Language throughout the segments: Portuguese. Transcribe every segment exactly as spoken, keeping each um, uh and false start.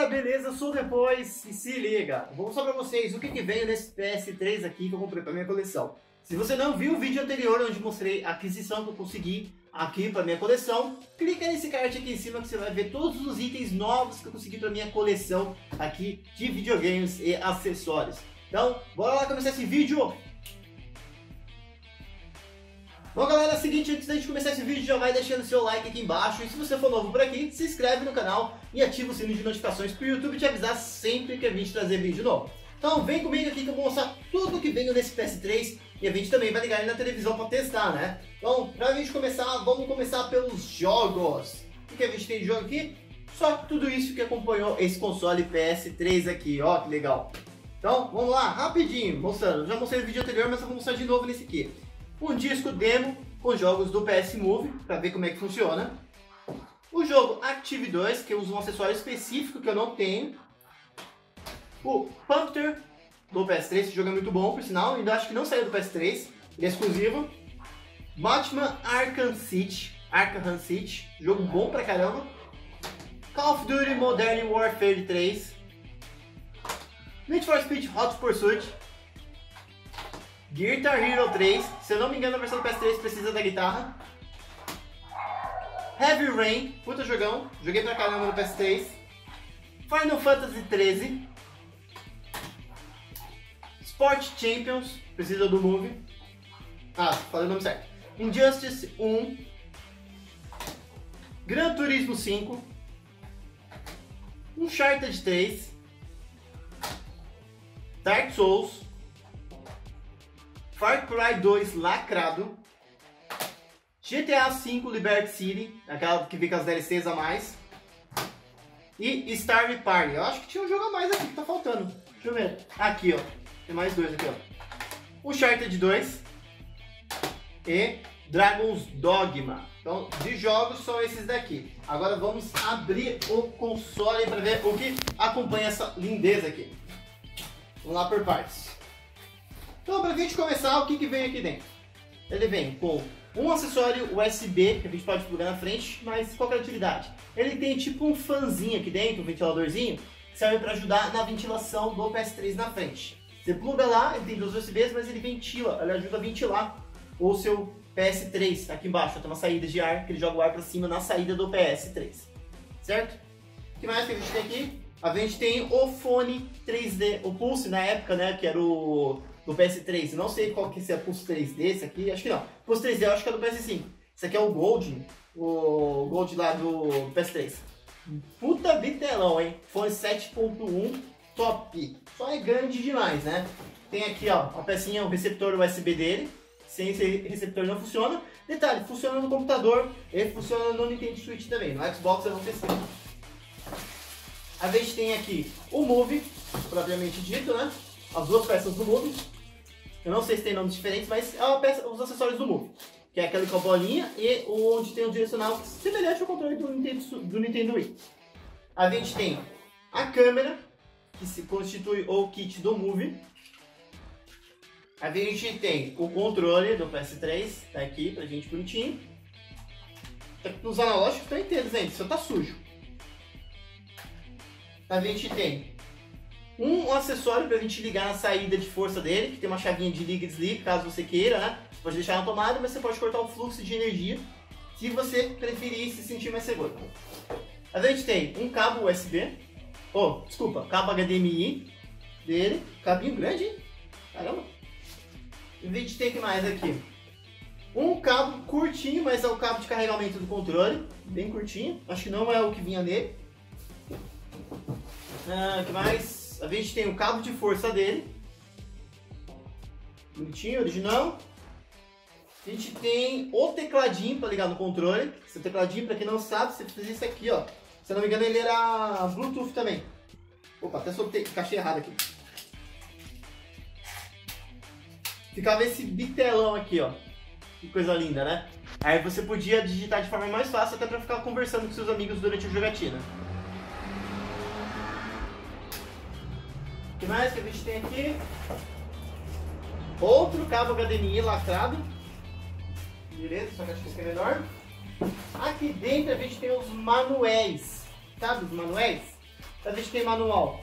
beleza? Eu sou o Depois e se liga, vou mostrar pra vocês o que, que veio nesse P S três aqui que eu comprei pra minha coleção. Se você não viu o vídeo anterior onde mostrei a aquisição que eu consegui aqui pra minha coleção, clica nesse card aqui em cima que você vai ver todos os itens novos que eu consegui pra minha coleção aqui de videogames e acessórios. Então, bora lá começar esse vídeo! Bom galera, é o seguinte, antes da gente começar esse vídeo já vai deixando seu like aqui embaixo e se você for novo por aqui, se inscreve no canal e ativa o sininho de notificações para o YouTube te avisar sempre que a gente trazer vídeo novo. Então vem comigo aqui que eu vou mostrar tudo que veio nesse P S três e a gente também vai ligar ele na televisão para testar, né? Então, pra gente começar, vamos começar pelos jogos. O que a gente tem de jogo aqui? Só tudo isso que acompanhou esse console P S três aqui, ó que legal. Então, vamos lá, rapidinho, mostrando. Já mostrei no vídeo anterior, mas eu vou mostrar de novo nesse aqui. Um disco demo com jogos do P S Move, para ver como é que funciona. O jogo Active dois, que usa um acessório específico que eu não tenho. O Pumpter do P S três, esse jogo é muito bom, por sinal, ainda acho que não saiu do P S três, ele é exclusivo. Batman Arkham City, Arkham City, jogo bom pra caramba. Call of Duty Modern Warfare três. Need for Speed Hot Pursuit. Guitar Hero três, se eu não me engano a versão do P S três precisa da guitarra. Heavy Rain, puta jogão, joguei pra caramba no P S três. Final Fantasy treze. Sport Champions, precisa do Move. Ah, falei o nome certo. Injustice um. Gran Turismo cinco. Uncharted três. Dark Souls. Far Cry dois lacrado, G T A cinco Liberty City, aquela que vem com as D L Cs a mais, e Starve Party. Eu acho que tinha um jogo a mais aqui que tá faltando. Deixa eu ver. Aqui, ó. Tem mais dois aqui, ó. Uncharted dois e Dragon's Dogma. Então, de jogos são esses daqui. Agora vamos abrir o console para ver o que acompanha essa lindeza aqui. Vamos lá por partes. Então, para a gente começar, o que, que vem aqui dentro? Ele vem com um acessório U S B, que a gente pode plugar na frente, mas qual que é a utilidade? Ele tem tipo um fanzinho aqui dentro, um ventiladorzinho, que serve para ajudar na ventilação do P S três na frente. Você pluga lá, ele tem dois U S Bs, mas ele ventila, ele ajuda a ventilar o seu P S três. Aqui embaixo tem uma saída de ar, que ele joga o ar para cima na saída do P S três. Certo? O que mais que a gente tem aqui? A gente tem o fone três D, o Pulse na época, né, que era o do P S três, não sei qual que é o Pulse três D, esse aqui, acho que não. Pulse três D eu acho que é do P S cinco. Esse aqui é o Gold, o Gold lá do P S três. Puta bitelão, hein? Fone sete ponto um, top. Só é grande demais, né? Tem aqui, ó, a pecinha, o receptor U S B dele. Sem esse receptor não funciona. Detalhe, funciona no computador e funciona no Nintendo Switch também. No Xbox eu não testei. A gente tem aqui o Move, propriamente dito, né? As duas peças do Move. Eu não sei se tem nomes diferentes, mas é uma peça, os acessórios do Move. Que é aquele com a bolinha e onde tem um direcional semelhante ao controle do Nintendo, do Nintendo Wii. A gente tem a câmera, que se constitui o kit do Move. A gente tem o controle do P S três, tá aqui pra gente bonitinho. Os analógicos estão inteiros ainda, só tá sujo. A gente tem um acessório para a gente ligar na saída de força dele, que tem uma chavinha de liga e desliga, caso você queira, né? Você pode deixar na tomada, mas você pode cortar o fluxo de energia, se você preferir se sentir mais seguro. A gente tem um cabo U S B, oh, desculpa, cabo H D M I dele, cabinho grande, hein? Caramba! E a gente tem o que mais aqui? Um cabo curtinho, mas é o cabo de carregamento do controle, bem curtinho, acho que não é o que vinha nele. Ah, que mais? A gente tem o cabo de força dele, bonitinho, original. A gente tem o tecladinho para ligar no controle. Esse tecladinho, para quem não sabe, você precisa disso aqui, ó. Se eu não me engano, ele era Bluetooth também. Opa, até soltei, encaixei errado aqui. Ficava esse bitelão aqui, ó. Que coisa linda, né? Aí você podia digitar de forma mais fácil, até para ficar conversando com seus amigos durante a jogatina. O que mais que a gente tem aqui? Outro cabo H D M I lacrado. Beleza, só que acho que esse é menor. Aqui dentro a gente tem os manuais. Sabe os manuais? A gente tem manual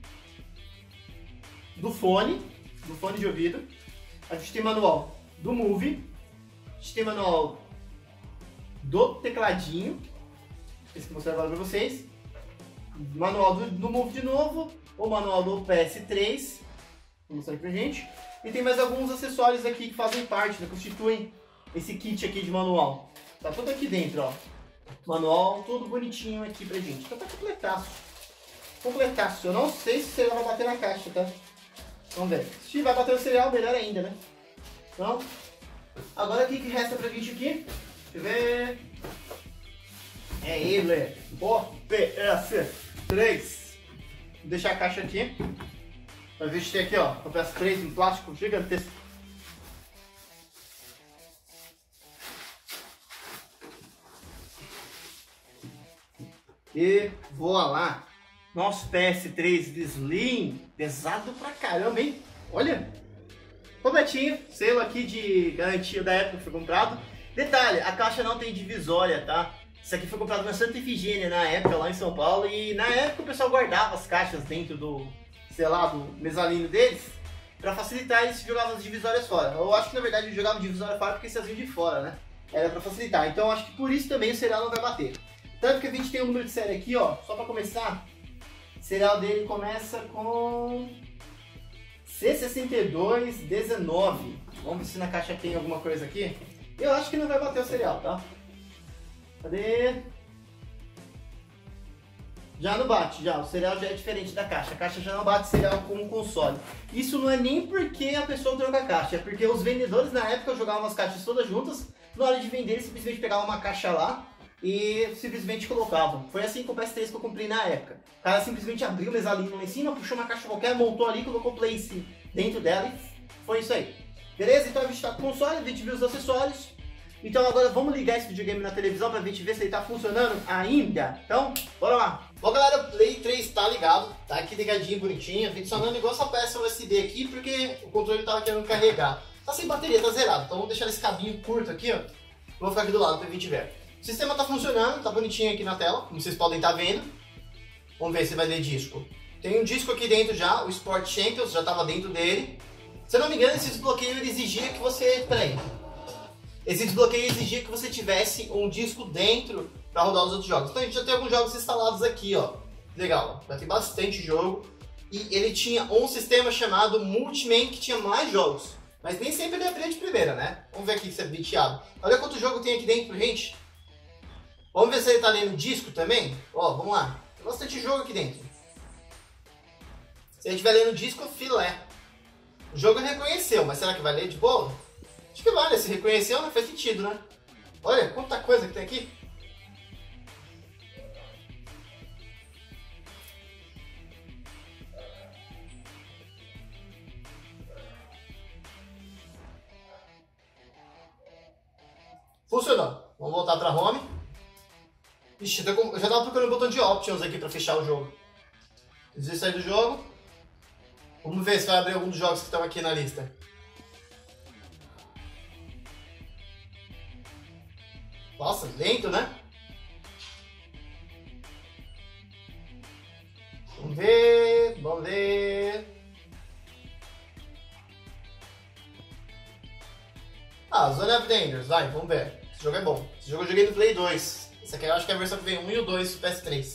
do fone, do fone de ouvido. A gente tem manual do Move. A gente tem manual do tecladinho. Esse que eu vou mostrar agora pra vocês. Manual do, do Move de novo. O manual do P S três. Vou mostrar aqui pra gente. E tem mais alguns acessórios aqui que fazem parte, né, constituem esse kit aqui de manual. Tá tudo aqui dentro, ó. Manual, tudo bonitinho aqui pra gente. Então tá completaço. Completaço. Eu não sei se o cereal vai bater na caixa, tá? Vamos ver. Se vai bater o cereal, melhor ainda, né? Então, agora o que, que resta pra gente aqui? Deixa eu ver. É ele. O P S três. Vou deixar a caixa aqui. Pra ver se tem aqui, ó. O P S três em plástico gigantesco. E voa lá. Nosso P S três Slim, pesado pra caramba, hein? Olha, completinho, selo aqui de garantia da época que foi comprado. Detalhe, a caixa não tem divisória, tá? Isso aqui foi comprado na Santa Efigênia na época, lá em São Paulo. E na época o pessoal guardava as caixas dentro do, sei lá, do mesalino deles, pra facilitar, eles jogavam as divisórias fora. Eu acho que na verdade eles jogavam divisória fora porque vocês vinham de fora, né? Era pra facilitar. Então acho que por isso também o cereal não vai bater. Tanto que a gente tem o um número de série aqui, ó, só pra começar. O cereal dele começa com C sessenta e dois dezenove. Vamos ver se na caixa tem alguma coisa aqui. Eu acho que não vai bater o cereal, tá? Cadê? Já não bate, já. O cereal já é diferente da caixa. A caixa já não bate cereal com o console. Isso não é nem porque a pessoa troca a caixa, é porque os vendedores na época jogavam as caixas todas juntas. Na hora de vender, eles simplesmente pegavam uma caixa lá e simplesmente colocavam. Foi assim com o P S três que eu comprei na época. O cara simplesmente abriu o mesalino lá em cima, puxou uma caixa qualquer, montou ali, colocou o place dentro dela e foi isso aí. Beleza? Então a gente tá com o console, a gente viu os acessórios. Então agora vamos ligar esse videogame na televisão pra gente ver se ele tá funcionando ainda. Então, bora lá. Bom galera, o Play três tá ligado, tá aqui ligadinho, bonitinho, funcionando igual essa peça U S B aqui, porque o controle tava querendo carregar. Tá sem bateria, tá zerado, então vamos deixar esse cabinho curto aqui, ó. Vou ficar aqui do lado pra gente ver. O sistema tá funcionando, tá bonitinho aqui na tela, como vocês podem estar vendo. Vamos ver se vai ler disco. Tem um disco aqui dentro já, o Sport Champions, já tava dentro dele. Se eu não me engano, esse desbloqueio ele exigia que você... Peraí. Esse desbloqueio exigia que você tivesse um disco dentro para rodar os outros jogos. Então a gente já tem alguns jogos instalados aqui, ó. Legal, já tem bastante jogo. E ele tinha um sistema chamado Multiman que tinha mais jogos. Mas nem sempre ele abria de primeira, né? Vamos ver aqui se é biteado. Olha quanto jogo tem aqui dentro, gente. Vamos ver se ele tá lendo disco também. Ó, vamos lá. Tem bastante jogo aqui dentro. Se ele estiver lendo disco, filé. O jogo reconheceu, mas será que vai ler de boa? Acho que vale, se reconheceu, né? Faz sentido, né? Olha, quanta coisa que tem aqui. Funcionou. Vamos voltar para home. Ixi, eu já tava procurando o botão de options aqui para fechar o jogo. Desistir sair do jogo. Vamos ver se vai abrir algum dos jogos que estão aqui na lista. Nossa, lento, né? Vamos ver, vamos ver. Ah, Zone of Dangers, vai, vamos ver. Esse jogo é bom. Esse jogo eu joguei no Play dois. Esse aqui eu acho que é a versão que vem um e o dois do P S três.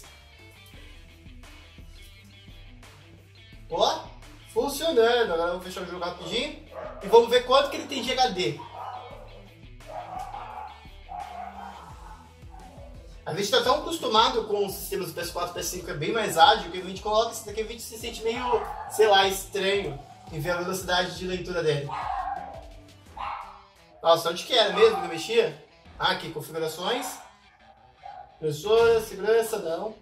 Ó, funcionando. Agora vamos fechar o jogo rapidinho. E vamos ver quanto que ele tem de H D. A gente está tão acostumado com os sistemas do P S quatro e P S cinco que é bem mais ágil, que a gente coloca esse daqui, a gente se sente meio, sei lá, estranho em ver a velocidade de leitura dele. Nossa, onde que era mesmo que eu mexia? Ah, aqui, configurações. Impressora, segurança, não.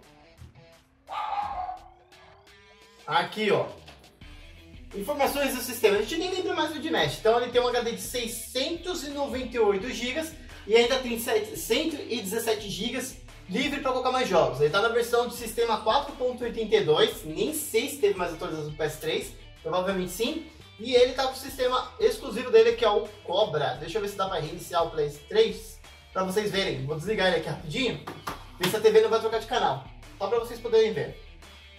Aqui, ó. Informações do sistema. A gente nem lembra mais do D M E S. Então ele tem um H D de seiscentos e noventa e oito gigas e ainda tem cento e dezessete gigas livre para colocar mais jogos. Ele está na versão do sistema quatro ponto oitenta e dois. Nem sei se teve mais atualização do P S três. Provavelmente sim. E ele está com o sistema exclusivo dele, que é o Cobra. Deixa eu ver se dá para reiniciar o Play três para vocês verem. Vou desligar ele aqui rapidinho. Ver se a T V não vai trocar de canal. Só para vocês poderem ver.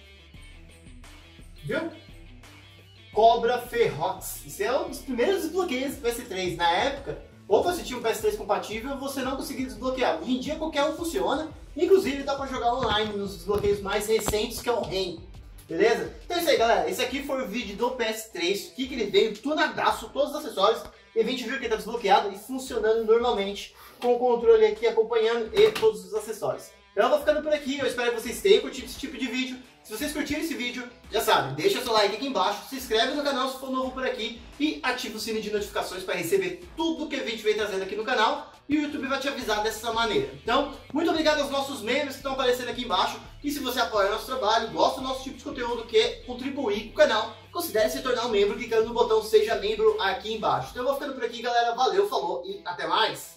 Viu? Cobra Ferrox. Isso é um dos primeiros desbloqueios do P S três. Na época, ou você tinha um P S três compatível ou você não conseguia desbloquear. Hoje em dia qualquer um funciona. Inclusive dá pra jogar online nos desbloqueios mais recentes, que é o R E M. Beleza? Então é isso aí, galera. Esse aqui foi o vídeo do P S três. O que, que ele veio, tunadaço, todos os acessórios. E a gente viu que ele tá desbloqueado e funcionando normalmente, com o controle aqui acompanhando e todos os acessórios. Então eu vou ficando por aqui. Eu espero que vocês tenham curtido esse tipo de vídeo. Se vocês curtiram esse vídeo, já sabe, deixa seu like aqui embaixo, se inscreve no canal se for novo por aqui e ativa o sininho de notificações para receber tudo que a gente vem trazendo aqui no canal e o YouTube vai te avisar dessa maneira. Então, muito obrigado aos nossos membros que estão aparecendo aqui embaixo e se você apoia o nosso trabalho, gosta do nosso tipo de conteúdo, quer contribuir com o canal, considere se tornar um membro clicando no botão Seja Membro aqui embaixo. Então eu vou ficando por aqui, galera. Valeu, falou e até mais!